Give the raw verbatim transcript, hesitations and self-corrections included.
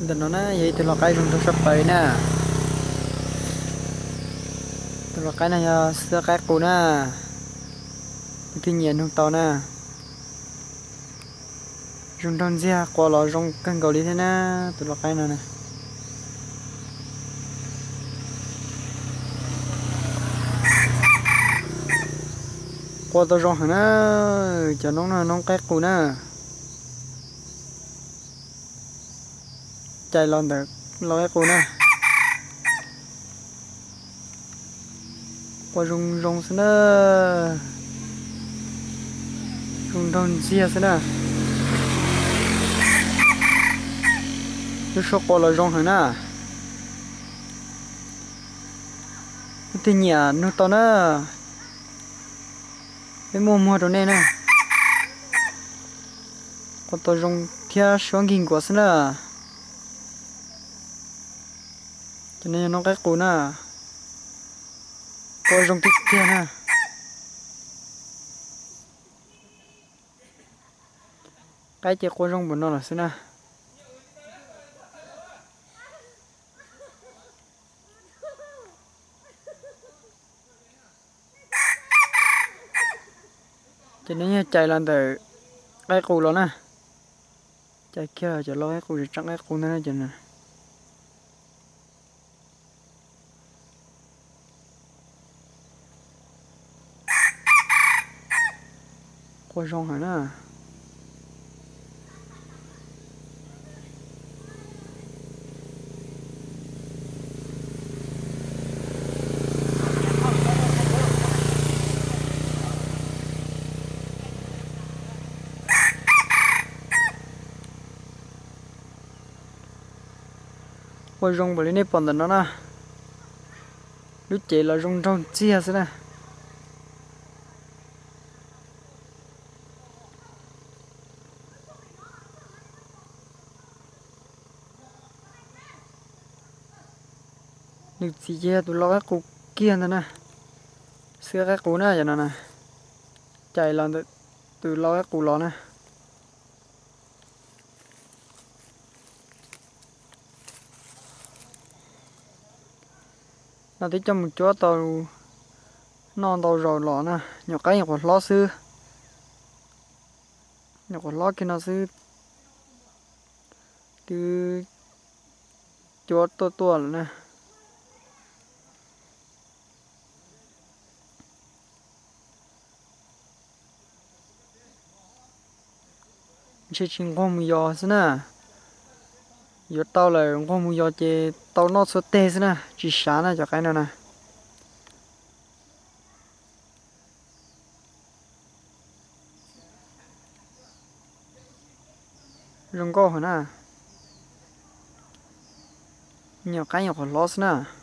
Đừng nói nè, vậy tôi là cái rung sắp tới nè. Tôi là cái này à, sữa cái cũ nè. Tuy nhiên không to nè. Rung đơn ra qua là rung cân cầu đi thế nè. Tôi là cái này nè. Qua tôi rung hả nè. Cho nó nè, nó cái cũ nè. Chạy lên được, lo cái cũ nè. Qua rung rung thế nè. Rung đơn ra thế nè. Tôi số qua là rung hả nè. Tuy nhiên nó to nè. Cái mua mua đồ này nè. Có tôi dùng theo xuống kinh của xin là cho nên nó cái cũ nè có dùng tích kia nè cái chỉ có dùng của nó là xin nè cho nên chạy lên từ cái cũ đó nè chạy kia cho lo cái cũ thì trắng cái cũ nữa cho nè có dùng hả nè có dùng bởi nên phần nó nè lúc chạy là dùng trong chia xin nè được gì chứ tôi lo cái cũ kia nữa nè xưa cái cũ nè cho nó nè chạy lên từ từ lo cái cũ đó nè nó thấy trong một chỗ tàu non tàu rồi lọ nè nhỏ cái nhỏ còn lo sư nhỏ còn lo kia nó sư từ chỗ to to nè chỉ chừng con mù giò xí nè giờ tao là con mù giò chỉ tao nó số tê xí nè chỉ sáng nè cho cái nào nè rừng co hả nè nhiều cái nhiều còn lo xí nè